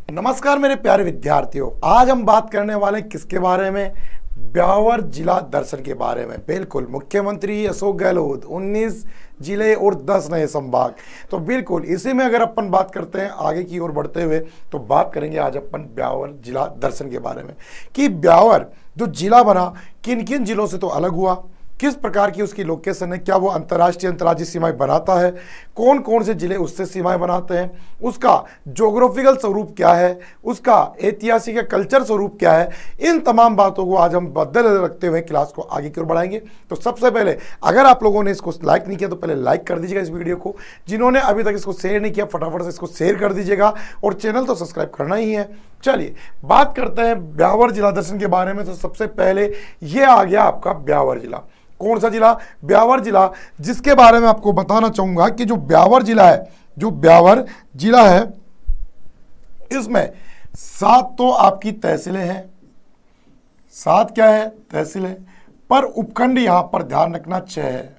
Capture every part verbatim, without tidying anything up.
नमस्कार मेरे प्यारे विद्यार्थियों, आज हम बात करने वाले किसके बारे में? ब्यावर जिला दर्शन के बारे में। बिल्कुल, मुख्यमंत्री अशोक गहलोत उन्नीस जिले और दस नए संभाग। तो बिल्कुल इसी में अगर अपन बात करते हैं आगे की ओर बढ़ते हुए, तो बात करेंगे आज अपन ब्यावर जिला दर्शन के बारे में कि ब्यावर जो जिला बना किन किन जिलों से तो अलग हुआ, किस प्रकार की उसकी लोकेशन है, क्या वो अंतर्राष्ट्रीय अंतर्राज्यीय सीमाएं बनाता है, कौन कौन से जिले उससे सीमाएं बनाते हैं, उसका ज्योग्राफिकल स्वरूप क्या है, उसका ऐतिहासिक कल्चर स्वरूप क्या है। इन तमाम बातों को आज हम बदल रखते हुए क्लास को आगे की ओर बढ़ाएंगे। तो सबसे पहले अगर आप लोगों ने इसको लाइक नहीं किया तो पहले लाइक कर दीजिएगा इस वीडियो को। जिन्होंने अभी तक इसको शेयर नहीं किया फटाफट से इसको शेयर कर दीजिएगा और चैनल तो सब्सक्राइब करना ही है। चलिए बात करते हैं ब्यावर जिला दर्शन के बारे में। तो सबसे पहले ये आ गया आपका ब्यावर जिला। कौन सा जिला? ब्यावर जिला, जिसके बारे में आपको बताना चाहूंगा कि जो ब्यावर जिला है, जो ब्यावर जिला है इसमें सात तो आपकी तहसीलें हैं। सात क्या है? तहसीलें। पर उपखंड यहां पर ध्यान रखना छह है।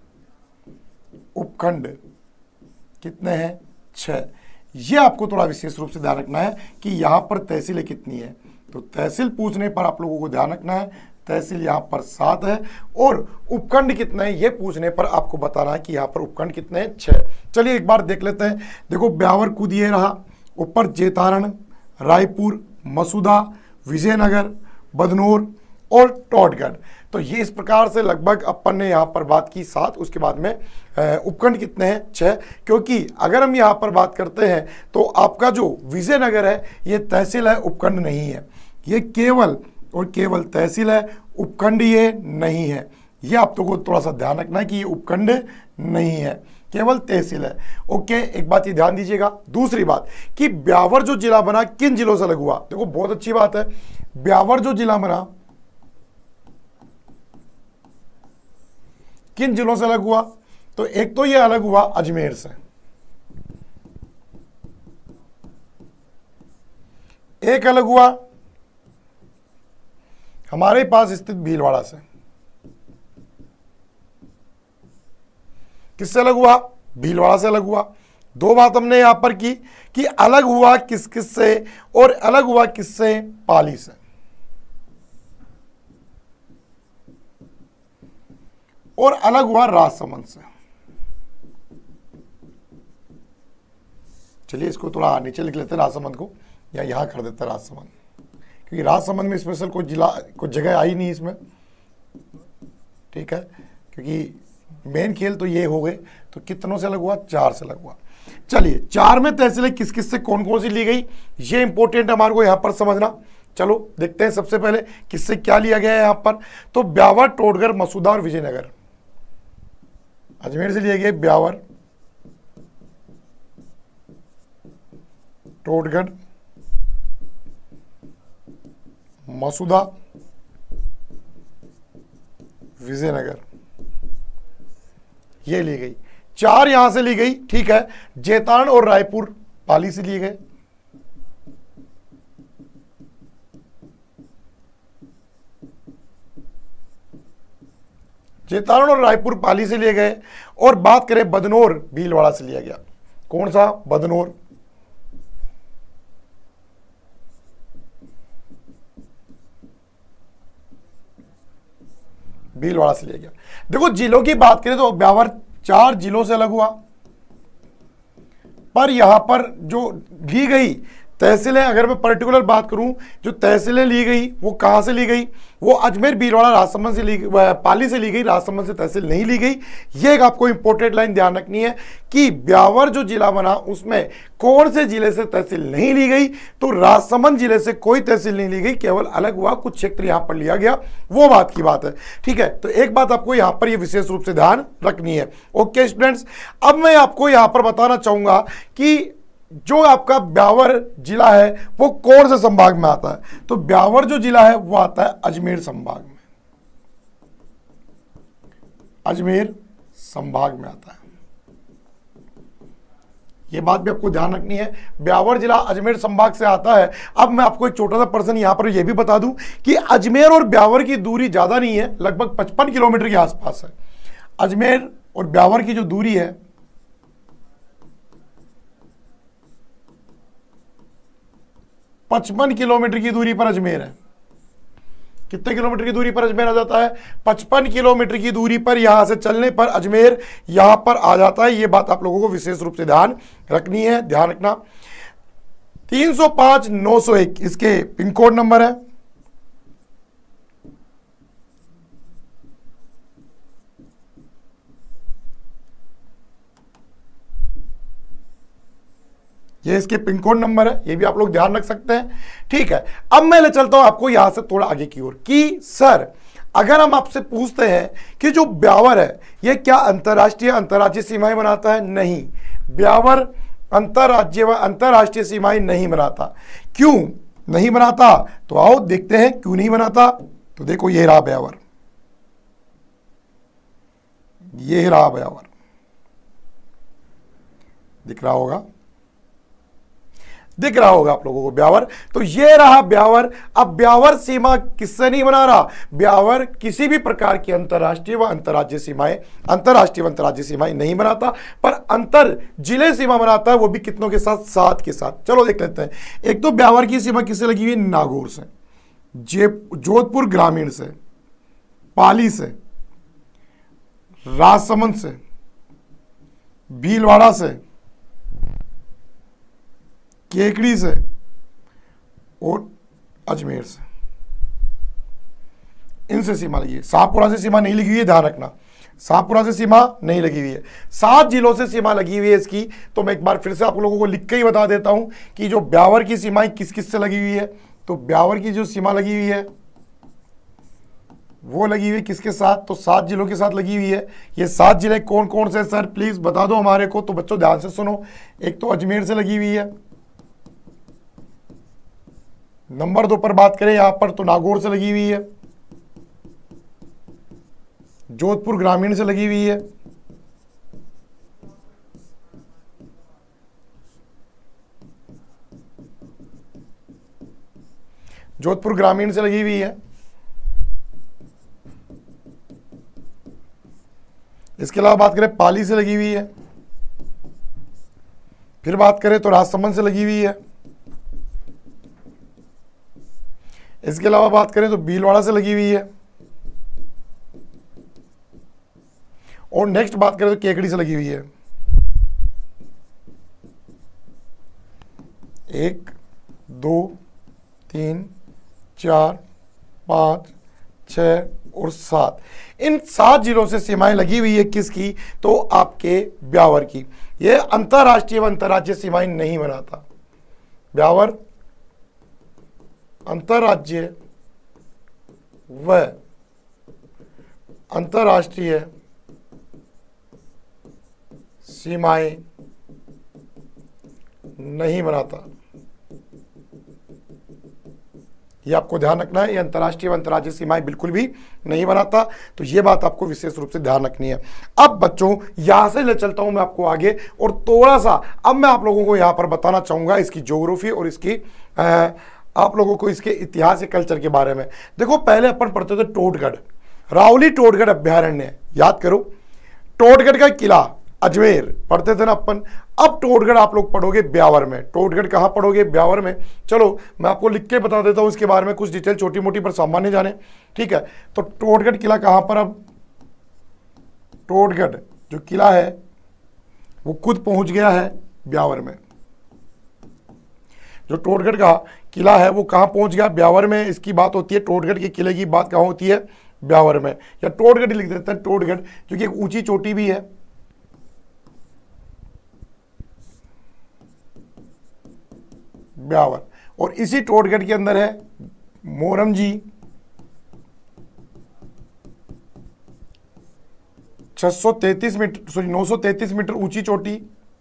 उपखंड कितने हैं? छह। ये आपको थोड़ा विशेष रूप से ध्यान रखना है कि यहां पर तहसीलें कितनी है। तो तहसील पूछने पर आप लोगों को ध्यान रखना है तहसील यहाँ पर सात है और उपखंड कितने हैं ये पूछने पर आपको बताना है कि यहाँ पर उपखंड कितने हैं? छह। चलिए एक बार देख लेते हैं। देखो ब्यावर खुद ये रहा, ऊपर जेतारण, रायपुर, मसूदा, विजयनगर, बदनौर और टोटगढ़। तो ये इस प्रकार से लगभग अपन ने यहाँ पर बात की सात। उसके बाद में उपखंड कितने हैं? छह। क्योंकि अगर हम यहाँ पर बात करते हैं तो आपका जो विजयनगर है ये तहसील है, उपखंड नहीं है। ये केवल और केवल तहसील है, उपखंड ये नहीं है। ये आप तो को थोड़ा सा ध्यान रखना है कि ये उपखंड नहीं है, केवल तहसील है। ओके, एक बात ये ध्यान दीजिएगा। दूसरी बात कि ब्यावर जो जिला बना किन जिलों से अलग हुआ? देखो बहुत अच्छी बात है, ब्यावर जो जिला बना किन जिलों से अलग हुआ? तो एक तो ये अलग हुआ अजमेर से, एक अलग हुआ हमारे पास स्थित भीलवाड़ा से। किससे अलग हुआ? भीलवाड़ा से अलग हुआ। दो बात हमने यहां पर की कि अलग हुआ किस किस से और अलग हुआ किससे? पाली से। और अलग हुआ राजसमंद से। चलिए इसको थोड़ा नीचे लिख लेते हैं राजसमंद को, या यहां कर देते हैं राजसमंद, क्योंकि राजसमंद में स्पेशल कोई जिला कोई जगह आई नहीं इसमें। ठीक है, क्योंकि मेन खेल तो ये हो गए। तो कितनों से अलग हुआ? चार से अलग हुआ। चलिए चार में तहसीलें किस किस से कौन कौन सी ली गई ये इंपॉर्टेंट हमारे को यहां पर समझना। चलो देखते हैं सबसे पहले किससे क्या लिया गया है यहां पर। तो ब्यावर, टोटगढ़, मसूदा और विजयनगर। अजमेर से लिए गए ब्यावर, टोटगढ़, मसूदा, विजयनगर, ये ली गई। चार यहां से ली गई। ठीक है, जेतारण और रायपुर पाली से लिए गए। जेतारण और रायपुर पाली से लिए गए। और बात करें बदनौर, भीलवाड़ा से लिया गया। कौन सा? बदनौर। भीलवाड़ा से लिया गया। देखो जिलों की बात करें तो ब्यावर चार जिलों से अलग हुआ, पर यहां पर जो ली गई तहसीलें, अगर मैं पर्टिकुलर बात करूं, जो तहसीलें ली गई वो कहां से ली गई? वो अजमेर, भीलवाड़ा, राजसमंद से ली गई, पाली से ली गई। राजसमंद से तहसील नहीं ली गई। ये एक आपको इंपॉर्टेंट लाइन ध्यान रखनी है कि ब्यावर जो जिला बना उसमें कौन से जिले से तहसील नहीं ली गई? तो राजसमंद जिले से कोई तहसील नहीं ली गई, केवल अलग हुआ कुछ क्षेत्र यहां पर लिया गया, वो बात की बात है। ठीक है, तो एक बात आपको यहां पर ये विशेष रूप से ध्यान रखनी है। ओके स्टूडेंट्स, अब मैं आपको यहां पर बताना चाहूंगा कि जो आपका ब्यावर जिला है वो कौन से संभाग में आता है? तो ब्यावर जो जिला है वो आता है अजमेर संभाग में। अजमेर संभाग में आता है, ये बात भी आपको ध्यान रखनी है। ब्यावर जिला अजमेर संभाग से आता है। अब मैं आपको एक छोटा सा पर्सन यहां पर यह भी बता दूं कि अजमेर और ब्यावर की दूरी ज्यादा नहीं है, लगभग पचपन किलोमीटर के आसपास है। अजमेर और ब्यावर की जो दूरी है पचपन किलोमीटर की दूरी पर अजमेर है। कितने किलोमीटर की दूरी पर अजमेर आ जाता है? पचपन किलोमीटर की दूरी पर यहां से चलने पर अजमेर यहां पर आ जाता है। यह बात आप लोगों को विशेष रूप से ध्यान रखनी है, ध्यान रखना। तीन सौ पांच नौ सौ एक इसके पिन कोड नंबर है। ये इसके पिन कोड नंबर है, ये भी आप लोग ध्यान रख सकते हैं। ठीक है, अब मैं ले चलता हूं आपको यहां से थोड़ा आगे की ओर कि सर अगर हम आपसे पूछते हैं कि जो ब्यावर है ये क्या अंतर्राष्ट्रीय अंतर्राज्यीय सीमाएं बनाता है? नहीं, ब्यावर अंतर्राज्यीय व अंतर्राष्ट्रीय सीमाएं नहीं बनाता। क्यों नहीं बनाता? तो आओ देखते हैं क्यों नहीं बनाता। तो देखो ये रहा ब्यावर, ये रहा ब्यावर, दिख रहा होगा, दिख रहा होगा आप लोगों को ब्यावर। तो ये रहा ब्यावर। अब ब्यावर सीमा किससे नहीं बना रहा? ब्यावर किसी भी प्रकार की अंतर्राष्ट्रीय व अंतर्राज्यीय सीमाएं अंतर्राष्ट्रीय व अंतर्राज्यीय सीमाएं नहीं बनाता, पर अंतर जिले सीमा बनाता है, वो भी कितनों के साथ? सात के साथ। चलो देख लेते हैं। एक तो ब्यावर की सीमा किससे लगी हुई है? नागौर से, जोधपुर ग्रामीण से, पाली से, राजसमंद से, भीलवाड़ा से, केकड़ी से और अजमेर से, इनसे सीमा लगी है। शाहपुरा से सीमा नहीं लगी हुई है, ध्यान रखना, शाहपुरा से सीमा नहीं लगी हुई है। सात जिलों से सीमा लगी हुई है इसकी। तो मैं एक बार फिर से आप लोगों को लिख के ही बता देता हूं कि जो ब्यावर की सीमाएं किस किस से लगी हुई है। तो ब्यावर की जो सीमा लगी हुई है वो लगी हुई है किसके साथ? तो सात जिलों के साथ लगी हुई है। ये सात जिले कौन कौन से सर प्लीज बता दो हमारे को। तो बच्चों ध्यान से सुनो, एक तो अजमेर से लगी हुई है, नंबर दो पर बात करें यहां पर तो नागौर से लगी हुई है, जोधपुर ग्रामीण से लगी हुई है, जोधपुर ग्रामीण से लगी हुई है। इसके अलावा बात करें पाली से लगी हुई है, फिर बात करें तो राजसमंद से लगी हुई है, इसके अलावा बात करें तो भीलवाड़ा से लगी हुई है, और नेक्स्ट बात करें तो केकड़ी से लगी हुई है। एक, दो, तीन, चार, पाँच, छः और सात, इन सात जिलों से सीमाएं लगी हुई है किसकी? तो आपके ब्यावर की। ये अंतर्राष्ट्रीय व अंतर्राज्यीय सीमाएं नहीं बनाता। ब्यावर अंतर्राज्यीय व अंतर्राष्ट्रीय सीमाएं नहीं बनाता। ये आपको ध्यान रखना है, ये अंतर्राष्ट्रीय व अंतर्राज्यीय सीमाएं बिल्कुल भी नहीं बनाता। तो ये बात आपको विशेष रूप से ध्यान रखनी है। अब बच्चों यहां से ले चलता हूं मैं आपको आगे, और थोड़ा सा अब मैं आप लोगों को यहां पर बताना चाहूंगा इसकी ज्योग्राफी और इसकी आ, आप लोगों को इसके इतिहास या कल्चर के बारे में। देखो पहले अपन पढ़ते थे टोटगढ़, रावली टोटगढ़ अभ्यारण्य, याद करो, टोटगढ़ का किला अजमेर पढ़ते थे ना अपन। अब टोटगढ़ आप लोग पढ़ोगे ब्यावर में। टोटगढ़ कहाँ पढ़ोगे? ब्यावर में। चलो मैं आपको लिख के बता देता हूँ इसके बारे में कुछ डिटेल, छोटी मोटी पर सामान्य जाने, ठीक है। तो टोटगढ़ किला कहाँ पर? अब टोटगढ़ जो किला है वो खुद पहुंच गया है ब्यावर में। जो टोटगढ़ का किला है वो कहाँ पहुंच गया? ब्यावर में। इसकी बात होती है, टोटगढ़ के किले की बात कहाँ होती है? ब्यावर में, या टोटगढ़ लिख देते हैं, टोटगढ़, क्योंकि एक ऊंची चोटी भी है। ब्यावर, और इसी टोटगढ़ के अंदर है मोरम जी, छह सौ तैंतीस मीटर सॉरी नौ सौ तैंतीस मीटर ऊंची चोटी।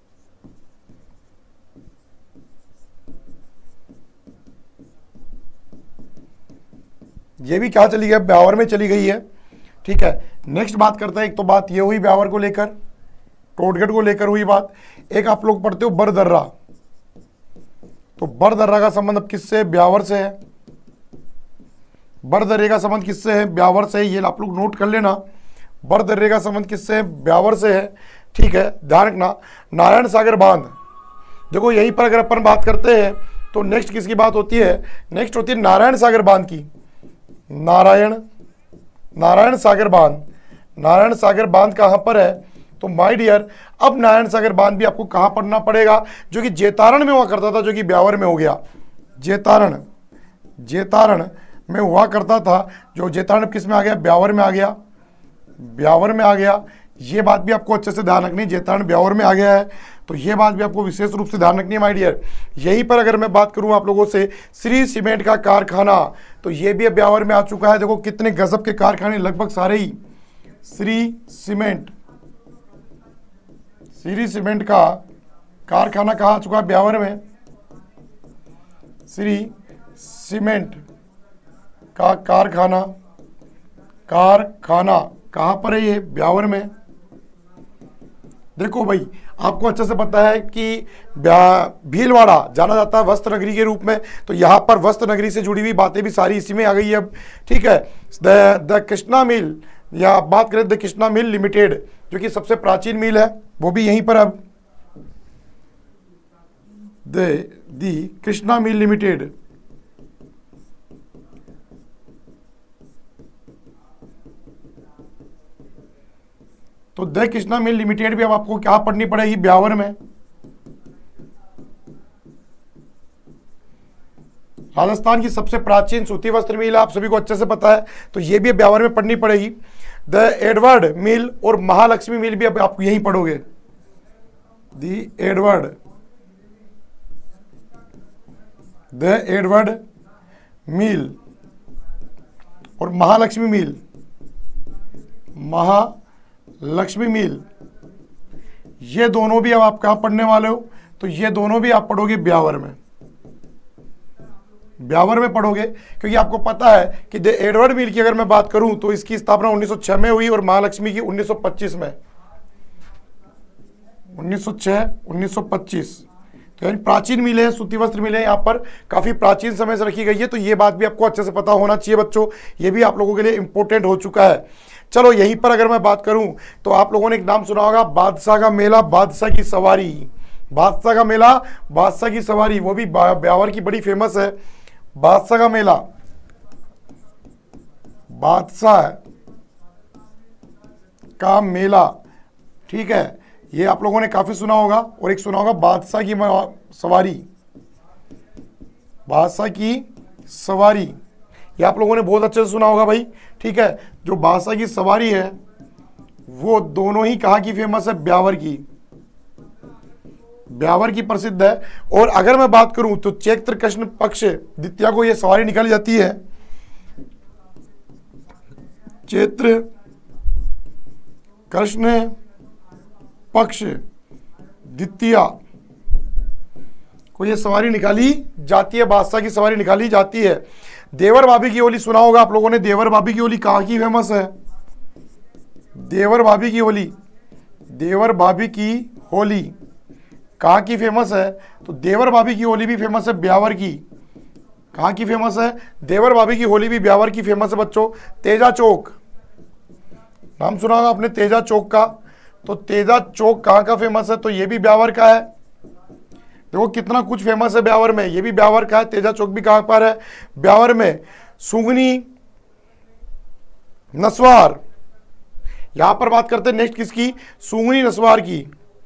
ये भी क्या चली गई? ब्यावर में चली गई है, ठीक है। नेक्स्ट बात करते हैं, एक तो बात ये हुई ब्यावर को लेकर, टोटगढ़ को लेकर हुई बात। एक आप लोग पढ़ते हो बरदर्रा, तो बरदर्रा का संबंध अब किससे? ब्यावर से है। बरदर्रे का संबंध किससे है? ब्यावर से है। ये आप लोग नोट कर लेना, बरदर्रे का संबंध किससे है? ब्यावर से है, ठीक है, ध्यान रखना। नारायण सागर बांध, देखो यहीं पर अगर अपन बात करते हैं तो नेक्स्ट किसकी बात होती है? नेक्स्ट होती है नारायण सागर बांध की। नारायण नारायण सागर बांध। नारायण सागर बांध कहाँ पर है? तो माय डियर, अब नारायण सागर बांध भी आपको कहाँ पढ़ना पड़ेगा? जो कि जेतारण में हुआ करता था, जो कि ब्यावर में हो गया। जेतारण जेतारण में हुआ करता था, जो जेतारण किस में आ गया? ब्यावर में आ गया। ब्यावर में आ गया। ये बात भी आपको अच्छे से ध्यान रखनी है, जेतारण ब्यावर में आ गया है, तो ये बात भी आपको विशेष रूप से ध्यान रखनी है माय डियर। यहीं पर अगर मैं बात करूं आप लोगों से श्री सीमेंट का कारखाना, तो ये भी ब्यावर में आ चुका है। देखो कितने गजब के कारखाने, लगभग सारे ही श्री सीमेंट श्री सीमेंट का कारखाना कहाँ आ चुका है? ब्यावर में। श्री सीमेंट का कारखाना कारखाना कहाँ पर है? ये ब्यावर में। देखो भाई, आपको अच्छे से पता है कि भीलवाड़ा जाना जाता है वस्त्र नगरी के रूप में, तो यहाँ पर वस्त्र नगरी से जुड़ी हुई बातें भी सारी इसी में आ गई है अब, ठीक है। द द कृष्णा मिल, या आप बात करें द कृष्णा मिल लिमिटेड, जो कि सबसे प्राचीन मिल है, वो भी यहीं पर अब the the Krishna mill limited. तो द कृष्णा मिल लिमिटेड भी अब आपको क्या पढ़नी पड़ेगी? ब्यावर में। राजस्थान की सबसे प्राचीन सूती वस्त्र मिल आप सभी को अच्छे से पता है, तो ये भी ब्यावर में पढ़नी पड़ेगी। द एडवर्ड मिल और महालक्ष्मी मिल भी अब आप यहीं पढ़ोगे। The Edward the Edward mill और महालक्ष्मी मिल महालक्ष्मी मिल, ये दोनों भी अब आप कहाँ पढ़ने वाले हो? तो ये दोनों भी आप पढ़ोगे ब्यावर में। ब्यावर में पढ़ोगे, क्योंकि आपको पता है कि द एडवर्ड मिल की अगर मैं बात करूं तो इसकी स्थापना उन्नीस सौ छह में हुई और महालक्ष्मी की उन्नीस सौ पच्चीस में। उन्नीस सौ छह उन्नीस सौ पच्चीस, तो यानी प्राचीन मिलें हैं, सूती वस्त्र मिलें यहाँ पर काफ़ी प्राचीन समय से रखी गई है, तो ये बात भी आपको अच्छे से पता होना चाहिए बच्चों, ये भी आप लोगों के लिए इंपॉर्टेंट हो चुका है। चलो यहीं पर अगर मैं बात करूं तो आप लोगों ने एक नाम सुना होगा, बादशाह का मेला, बादशाह की सवारी। बादशाह का मेला, बादशाह की सवारी, वो भी ब्यावर की बड़ी फेमस है। बादशाह का मेला, बादशाह का मेला, ठीक है, ये आप लोगों ने काफी सुना होगा। और एक सुना होगा बादशाह की सवारी, बादशाह की सवारी, ये आप लोगों ने बहुत अच्छे से सुना होगा भाई, ठीक है। जो बादशाह की सवारी है वो दोनों ही कहाँ की फेमस है? ब्यावर की, ब्यावर की प्रसिद्ध है। और अगर मैं बात करूं तो चैत्र कृष्ण पक्ष द्वितीया को यह सवारी निकाली जाती है। चैत्र कृष्ण पक्ष द्वितीया को यह सवारी निकाली जाती है, बादशाह की सवारी निकाली जाती है। देवर भाभी की होली सुना होगा आप लोगों ने। देवर भाभी की होली कहाँ की फेमस है? देवर भाभी की होली, देवर भाभी की होली कहाँ की फेमस है? तो देवर भाभी की होली भी फेमस है ब्यावर की। कहाँ की फेमस है? देवर भाभी की होली भी ब्यावर की फेमस है बच्चों। तेजा चौक, नाम सुना होगा आपने तेजा चौक का, तो तेजा चौक कहाँ का फेमस है? तो ये भी ब्यावर का है। देखो कितना कुछ फेमस है ब्यावर में, ये भी ब्यावर का है। तेजा चौक भी कहाँ पर है? ब्यावर में। सुगनी नस्वार, यहां पर बात करते हैं नेक्स्ट किसकी? सुगनी नस्वार की।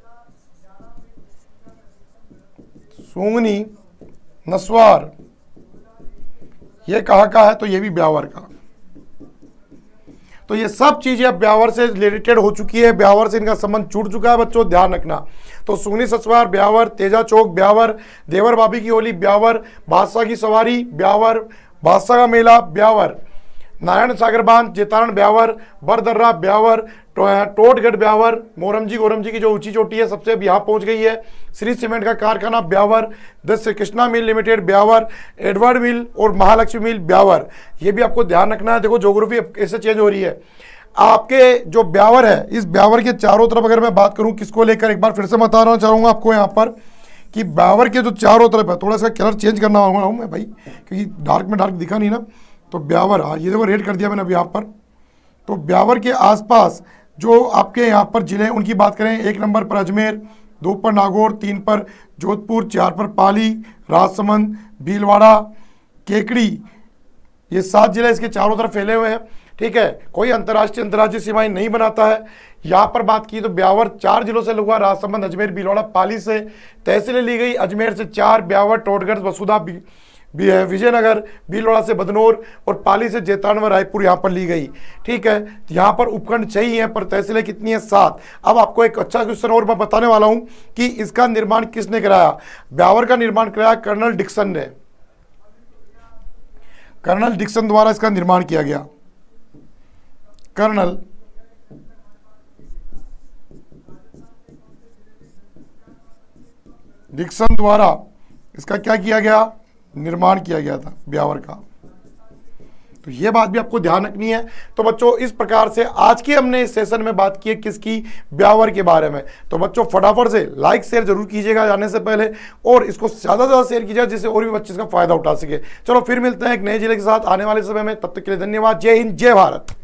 सुगनी नस्वार ये कहाँ का है? तो ये भी ब्यावर का। तो ये सब चीजें अब ब्यावर से रिलेटेड हो चुकी है, ब्यावर से इनका संबंध जुड़ चुका है बच्चों, ध्यान रखना। तो सुगनी नस्वार ब्यावर, तेजा चौक ब्यावर, देवर भाभी की होली ब्यावर, बादशाह की सवारी ब्यावर, बादशाह का मेला ब्यावर, नारायण सागर बांध जेतारण ब्यावर, बरदर्रा ब्यावर, टोटगढ़ ब्यावर, मोरमजी गोरमजी की जो ऊंची चोटी है सबसे अब यहाँ पहुंच गई है, श्री सीमेंट का कारखाना Beawar, the Shree Krishna mill limited Beawar, Edward mill और महालक्ष्मी मिल ब्यावर। ये भी आपको ध्यान रखना है। देखो ज्योग्राफी कैसे चेंज हो रही है। आपके जो ब्यावर है, इस ब्यावर के चारों तरफ अगर मैं बात करूं किसको लेकर, एक बार फिर से बता रहा चाहूंगा आपको यहाँ पर कि ब्यावर के जो चारों तरफ है, थोड़ा सा कलर चेंज करना होगा मैं भाई, क्योंकि डार्क में डार्क दिखा नहीं ना। तो ब्यावर, हाँ ये देखो रेड कर दिया मैंने अभी यहाँ पर। तो ब्यावर के आसपास जो आपके यहाँ पर जिले उनकी बात करें, एक नंबर पर अजमेर, दो पर नागौर, तीन पर जोधपुर, चार पर पाली, राजसमंद, भीलवाड़ा, केकड़ी, ये सात जिले इसके चारों तरफ फैले हुए हैं। ठीक है, कोई अंतर्राष्ट्रीय अंतर्राज्यीय सीमाएं नहीं बनाता है। यहाँ पर बात की तो ब्यावर चार जिलों से लगा, राजसमंद, अजमेर, भीलवाड़ा, पाली से तहसीलें ली गई। अजमेर से चार, ब्यावर, टोटगढ़, वसुधा, विजयनगर, भीलवाड़ा से बदनौर और पाली से जैतान व रायपुर यहाँ पर ली गई। ठीक है, यहाँ पर उपखंड चाहिए हैं पर तहसीलें कितनी है? सात। अब आपको एक अच्छा क्वेश्चन और मैं बताने वाला हूँ कि इसका निर्माण किसने कराया। ब्यावर का निर्माण कराया कर्नल डिक्सन ने। कर्नल डिक्सन द्वारा इसका निर्माण किया गया। कर्नल डिक्सन द्वारा इसका क्या किया गया? निर्माण किया गया था ब्यावर का। तो ये बात भी आपको ध्यान रखनी है। तो बच्चों इस प्रकार से आज की हमने इस सेशन में बात की है किसकी? ब्यावर के बारे में। तो बच्चों फटाफट से लाइक शेयर जरूर कीजिएगा जाने से पहले, और इसको ज़्यादा से ज़्यादा शेयर कीजिएगा जिससे और भी बच्चे इसका फायदा उठा सके। चलो फिर मिलते हैं एक नए जिले के साथ आने वाले समय में, तब तक के लिए धन्यवाद। जय हिंद, जय भारत।